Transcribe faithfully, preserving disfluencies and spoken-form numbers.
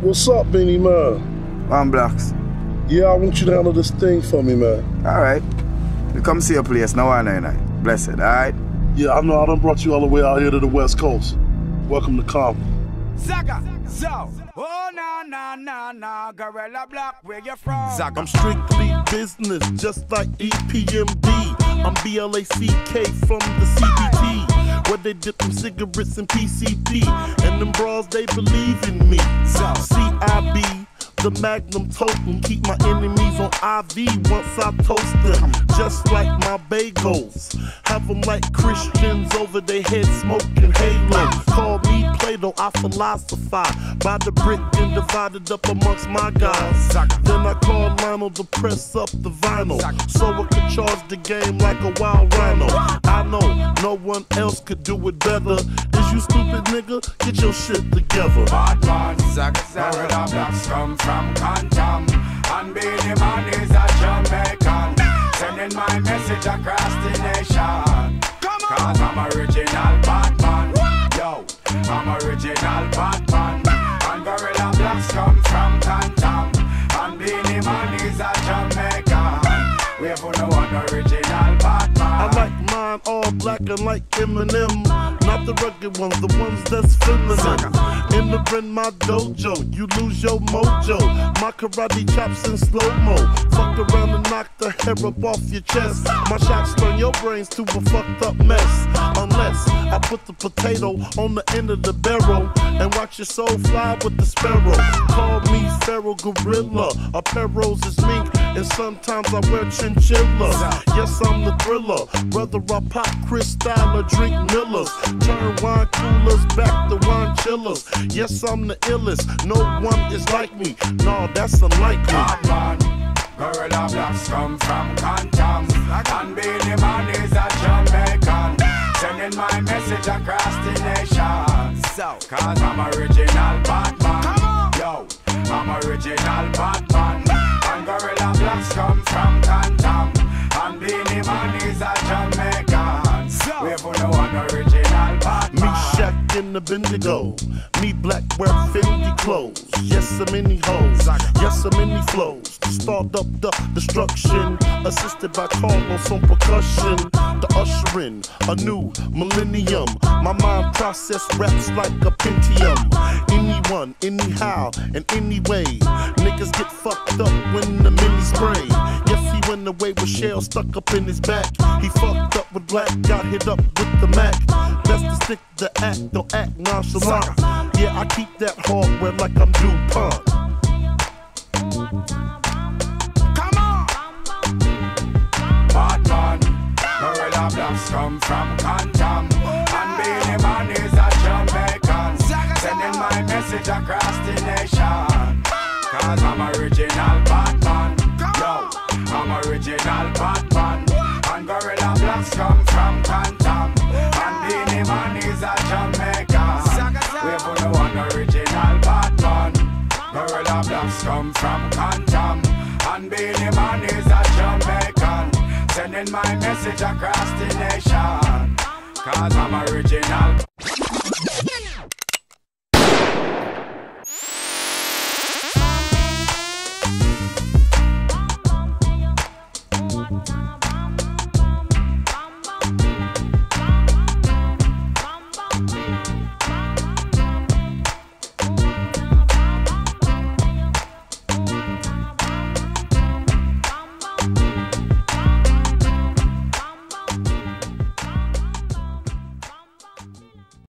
What's up, Beanie Man? One Blacks. Yeah, I want you to handle this thing for me, man. Alright. You come see your place now and night. Blessed, alright? Yeah, I know I done brought you all the way out here to the West Coast. Welcome to Compton. Zaga, zo. Oh, na, na, na, na. Gorilla Block, where you from? Zaga. I'm strictly business, just like E P M D. I'm B L A C K from the C B T, where they dip them cigarettes in P C P. And them bras, they believe in me. C I B, the Magnum totem. Keep my enemies on I V once I toast them. Just like my bagels. Have them like Christians over their head smoking halo. Call me Plato, I philosophize by the brick and divided up amongst my guys. Then I call Lionel to press up the vinyl, so I could charge the game like a wild rhino. I know no one else could do it better. Is you stupid nigga? Get your shit together. Bad man, Zaga, Gorilla Blacks come from Compton, and Beenie Man is a Jamaican, sending my message across the nation. Cause I'm original Batman. Yo, I'm original Batman. And Gorilla Blacks come from Compton, and Beenie Man is a Jamaican. We have no one original Batman. I like mine all black and like Eminem. Not the rugged ones, the ones that's feminine. Entering my dojo, you lose your mojo. My karate chops in slow-mo. Fuck around and knock the hair up off your chest. My shots turn your brains to a fucked up mess. Unless I put the potato on the end of the barrel and watch your soul fly with the sparrow. Call me Pharaoh Gorilla. Apparels is mink, and sometimes I wear chinchillas. Yes, I'm the thriller. Whether I pop Cristal or drink Millers. Turn wine coolers back to wine chillers. Yes, I'm the illest. No one is like me. No, that's unlikely. Batman, Gorilla Blacks come from Compton, and Beenie Man is a Jamaican, sending my message across the nation. So, cause I'm original Batman. Yo, I'm original Batman. And Gorilla Blacks come from Compton, and Beenie Man is a Jamaican. We have no one original Batman. Me Shaq in the Bendigo. Me black wear Fendi clothes. Yes, I'm many hoes. Yes, I'm many flows. To start up the destruction. Assisted by Carlos on percussion. The ushering a new millennium. My mind process raps like a Pentium. Anyone, anyhow, and anyway. Niggas get fucked up when the mini spray. Yes, he went away with shell stuck up in his back. He fucked up with black, got hit up with the Mac. Best to stick the act, don't act nonchalant. Yeah, I keep that hardware like I'm DuPont. Come on! Batman, Gorilla Blacks come from Compton, and Beenie Man is a Jamaican, sending my message across the nation. Cause I'm original Batman. Yo, I'm original Batman. And Gorilla Blacks come from Compton, and Beenie Man is a Jamaican. We have no one original Batman. Gorilla Blacks come from Compton, and Beenie Man is a Jamaican, sending my message across the nation. Cause I'm original